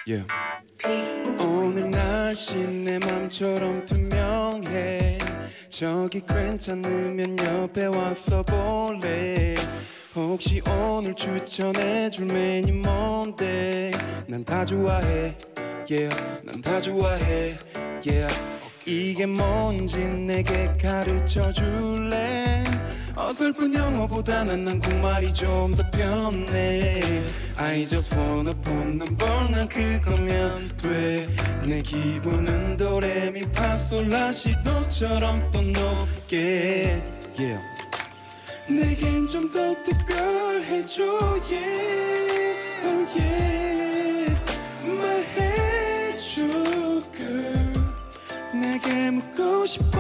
Yeah. 오늘 날씨 내 맘처럼 투명해. 저기 괜찮으면 옆에 와서 볼래. 혹시 오늘 추천해줄 메뉴 뭔데? 난 다 좋아해, yeah. 난 다 좋아해, yeah. 이게 뭔지 내게 가르쳐 줄래? 어설픈 영어보다는 한국말이 좀 더 편해. I just wanna put number, 난 그거면 돼. 내 기분은 도레미파솔라시도처럼 또 높게, yeah. 내겐 좀 더 특별해져, yeah, oh yeah. 말해줘, girl. 내게 묻고 싶어.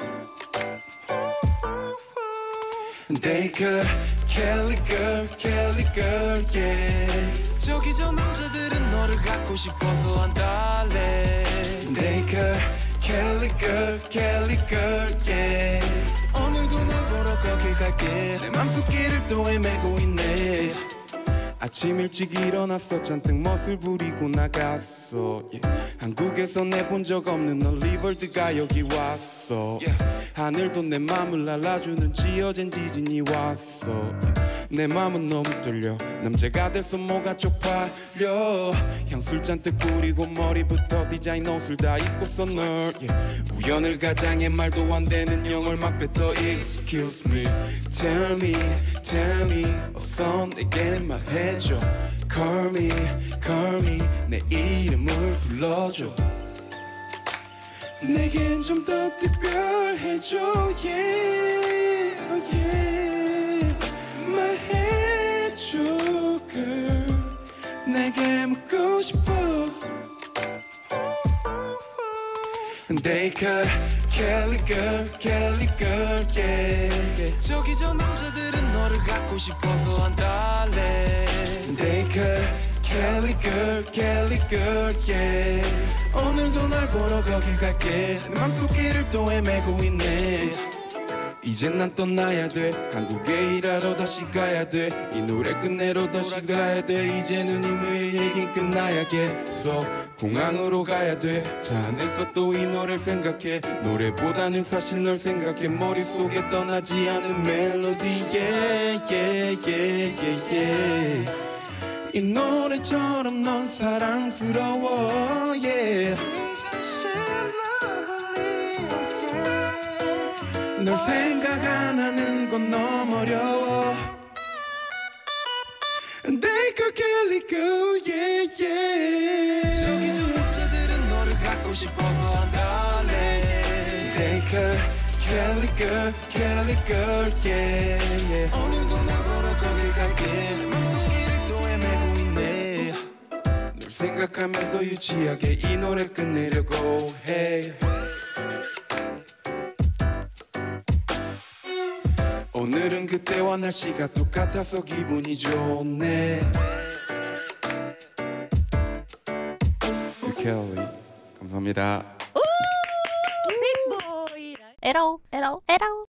They could, Kelly girl, Kelly girl, yeah. 저기 저 남자들은 너를 갖고 싶어서 한달래. They could, Kelly girl, Kelly girl, yeah. 오늘도 널 보러 거길 갈게. 내 맘속 길을 또 헤매고 있네. 아침 일찍 일어났어. 잔뜩 멋을 부리고 나갔어, yeah. 한국에서 내본 적 없는 올리버드가 여기 왔어, yeah. 하늘도 내 맘을 알아주는 지어진 지진이 왔어, yeah. 내 맘은 너무 떨려. 남자가 돼서 뭐가 쪽팔려. 향술 잔뜩 뿌리고 머리부터 디자인 옷을 다 입고서 널, yeah. 우연을 가장해 말도 안 되는 영어를 막 뱉어. Excuse me, tell me, tell me. 어서 내게 말해. Call me, call me. 내 이름을 불러줘. 내겐 좀 더 특별해져, yeah, oh yeah. 말해줘, girl. 내게 묻고 싶어. They could, Kelly girl, Kelly girl, yeah. 저기 저 남자들은 너를 갖고 싶어서 한달래. They could, Kelly girl, Kelly girl, yeah. 오늘도 날 보러 거길 갈게. 내 맘속 길을 또 헤매고 있네. 이젠 난 떠나야 돼. 한국에 일하러 다시 가야 돼. 이 노래 끝내러 다시 가야 돼. 이제는 이후의 얘긴 끝나야겠어. 공항으로 가야 돼. 차 안에서 또 이 노래를 생각해. 노래보다는 사실 널 생각해. 머릿속에 떠나지 않는 멜로디, yeah, yeah, yeah, yeah, yeah. 이 노래처럼 넌 사랑스러워, yeah. 널 생각 안 하는 건 너무 어려워. They could Kelly girl, yeah, yeah. 저기 저 남자들은 너를 갖고 싶어서 한달래. They could Kelly girl, Kelly girl, yeah, yeah. 오늘도 날 보러 거길 갈게. 맘속 길을 또 헤매고 있네. 널 생각하면서 유치하게 이 노래 끝내려고 해. 오늘은 그때와 날씨가 똑같아서 기분이 좋네. To Kelly, 감사합니다. 빅보이 에러 에러 에러